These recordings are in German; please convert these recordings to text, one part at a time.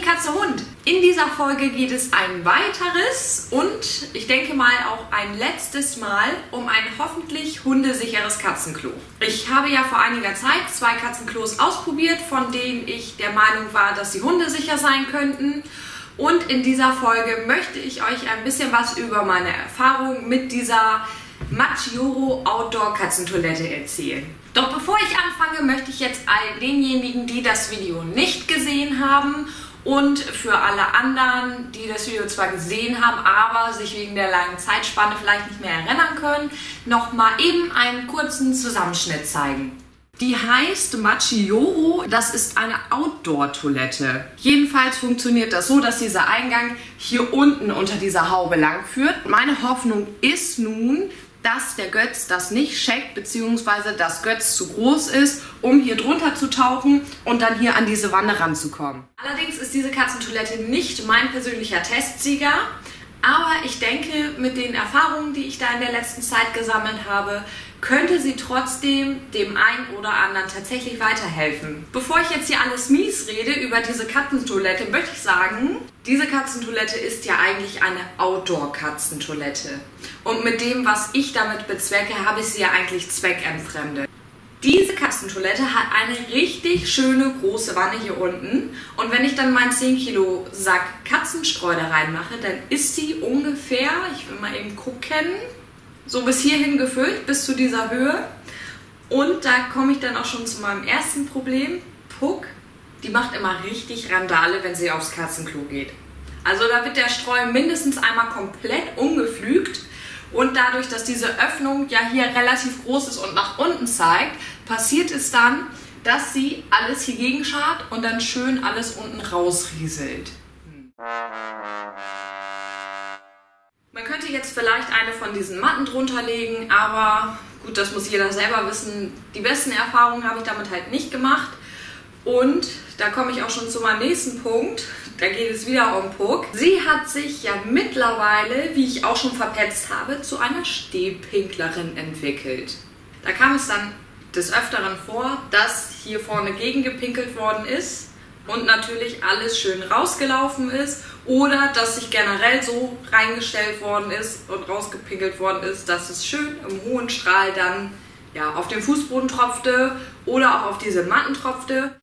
Kaninchen, Katze, Hund. In dieser Folge geht es ein weiteres und ich denke mal auch ein letztes Mal um ein hoffentlich hundesicheres Katzenklo. Ich habe ja vor einiger Zeit 2 Katzenklos ausprobiert, von denen ich der Meinung war, dass sie hundesicher sein könnten. Und in dieser Folge möchte ich euch ein bisschen was über meine Erfahrung mit dieser Maggioro Outdoor Katzentoilette erzählen. Doch bevor ich anfange, möchte ich jetzt all denjenigen, die das Video nicht gesehen haben und für alle anderen, die das Video zwar gesehen haben, aber sich wegen der langen Zeitspanne vielleicht nicht mehr erinnern können, nochmal eben einen kurzen Zusammenschnitt zeigen. Die heißt Maggioro, das ist eine Outdoor-Toilette. Jedenfalls funktioniert das so, dass dieser Eingang hier unten unter dieser Haube lang führt. Meine Hoffnung ist nun, dass der Götz das nicht checkt, beziehungsweise dass Götz zu groß ist, um hier drunter zu tauchen und dann hier an diese Wanne ranzukommen. Allerdings ist diese Katzentoilette nicht mein persönlicher Testsieger, aber ich denke, mit den Erfahrungen, die ich da in der letzten Zeit gesammelt habe, könnte sie trotzdem dem einen oder anderen tatsächlich weiterhelfen. Bevor ich jetzt hier alles mies rede über diese Katzentoilette, möchte ich sagen, diese Katzentoilette ist ja eigentlich eine Outdoor-Katzentoilette. Und mit dem, was ich damit bezwecke, habe ich sie ja eigentlich zweckentfremdet. Diese Katzentoilette hat eine richtig schöne große Wanne hier unten. Und wenn ich dann meinen 10 Kilo Sack Katzenstreu da reinmache, dann ist sie ungefähr, ich will mal eben gucken, so bis hierhin gefüllt, bis zu dieser Höhe. Und da komme ich dann auch schon zu meinem ersten Problem. Puck, die macht immer richtig Randale, wenn sie aufs Katzenklo geht. Also da wird der Streu mindestens einmal komplett umgepflügt. Und dadurch, dass diese Öffnung ja hier relativ groß ist und nach unten zeigt, passiert es dann, dass sie alles hier gegenschart und dann schön alles unten rausrieselt. Man könnte jetzt vielleicht eine von diesen Matten drunter legen, aber gut, das muss jeder selber wissen. Die besten Erfahrungen habe ich damit halt nicht gemacht. Und da komme ich auch schon zu meinem nächsten Punkt. Da geht es wieder um Puck. Sie hat sich ja mittlerweile, wie ich auch schon verpetzt habe, zu einer Stehpinklerin entwickelt. Da kam es dann des Öfteren vor, dass hier vorne gegengepinkelt worden ist und natürlich alles schön rausgelaufen ist oder dass sich generell so reingestellt worden ist und rausgepinkelt worden ist, dass es schön im hohen Strahl dann ja, auf den Fußboden tropfte oder auch auf diese Matten tropfte.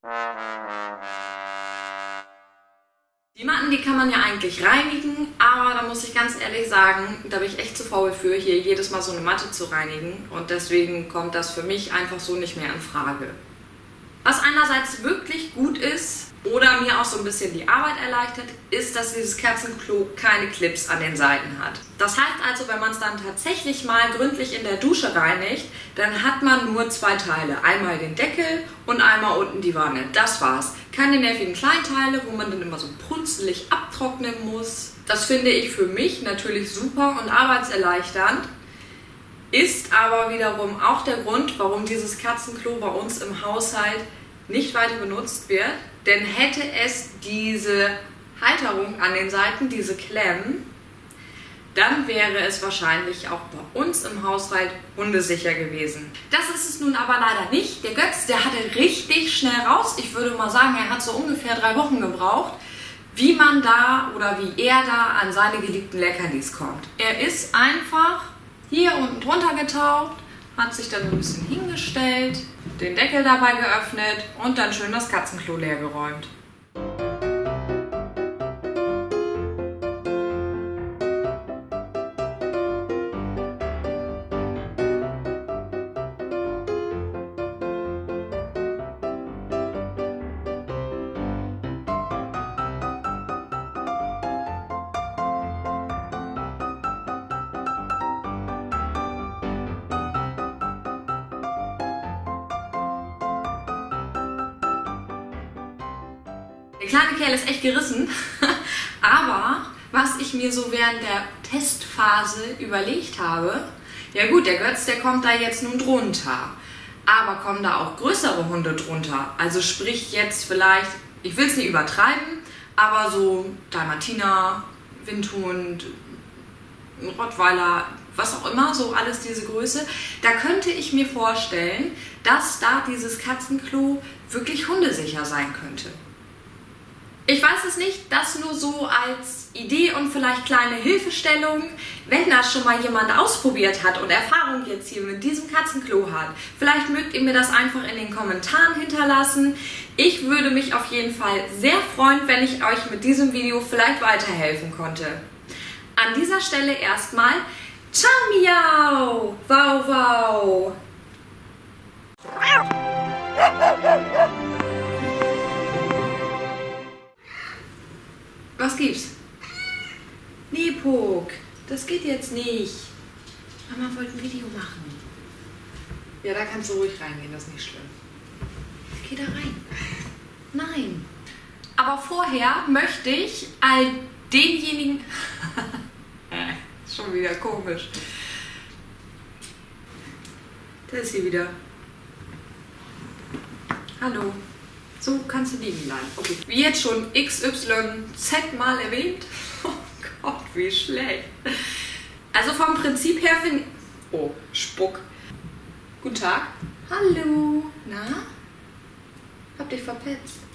Die Matten, die kann man ja eigentlich reinigen, aber da muss ich ganz ehrlich sagen, da bin ich echt zu faul für, hier jedes Mal so eine Matte zu reinigen und deswegen kommt das für mich einfach so nicht mehr in Frage. Was einerseits wirklich gut ist oder mir auch so ein bisschen die Arbeit erleichtert, ist, dass dieses Katzenklo keine Clips an den Seiten hat. Das heißt also, wenn man es dann tatsächlich mal gründlich in der Dusche reinigt, dann hat man nur 2 Teile. Einmal den Deckel und einmal unten die Wanne. Das war's. Keine nervigen Kleinteile, wo man dann immer so punzelig abtrocknen muss. Das finde ich für mich natürlich super und arbeitserleichternd. Ist aber wiederum auch der Grund, warum dieses Katzenklo bei uns im Haushalt nicht weiter benutzt wird. Denn hätte es diese Halterung an den Seiten, diese Klemmen, dann wäre es wahrscheinlich auch bei uns im Haushalt hundesicher gewesen. Das ist es nun aber leider nicht. Der Götz, der hatte richtig schnell raus. Ich würde mal sagen, er hat so ungefähr 3 Wochen gebraucht, wie man da oder wie er da an seine geliebten Leckerlis kommt. Er ist einfach hier unten drunter getaucht, hat sich dann ein bisschen hingestellt, den Deckel dabei geöffnet und dann schön das Katzenklo leer geräumt. Der kleine Kerl ist echt gerissen, aber was ich mir so während der Testphase überlegt habe, ja gut, der Götz, der kommt da jetzt nun drunter, aber kommen da auch größere Hunde drunter? Also sprich jetzt vielleicht, ich will es nicht übertreiben, aber so Dalmatiner, Windhund, Rottweiler, was auch immer, so alles diese Größe, da könnte ich mir vorstellen, dass da dieses Katzenklo wirklich hundesicher sein könnte. Ich weiß es nicht, das nur so als Idee und vielleicht kleine Hilfestellung, wenn das schon mal jemand ausprobiert hat und Erfahrung jetzt hier mit diesem Katzenklo hat. Vielleicht mögt ihr mir das einfach in den Kommentaren hinterlassen. Ich würde mich auf jeden Fall sehr freuen, wenn ich euch mit diesem Video vielleicht weiterhelfen konnte. An dieser Stelle erstmal ciao miau, wow wow. Was gibt's? Nee, Puck, das geht jetzt nicht. Mama wollte ein Video machen. Ja, da kannst du ruhig reingehen, das ist nicht schlimm. Geh da rein. Nein. Aber vorher möchte ich all denjenigen... Ist schon wieder komisch. Da ist sie wieder. Hallo. So kannst du liegen bleiben. Okay. Wie jetzt schon XYZ mal erwähnt. Oh Gott, wie schlecht. Also vom Prinzip her finde ich... Oh, Spuck. Guten Tag. Hallo. Na? Hab dich verpetzt.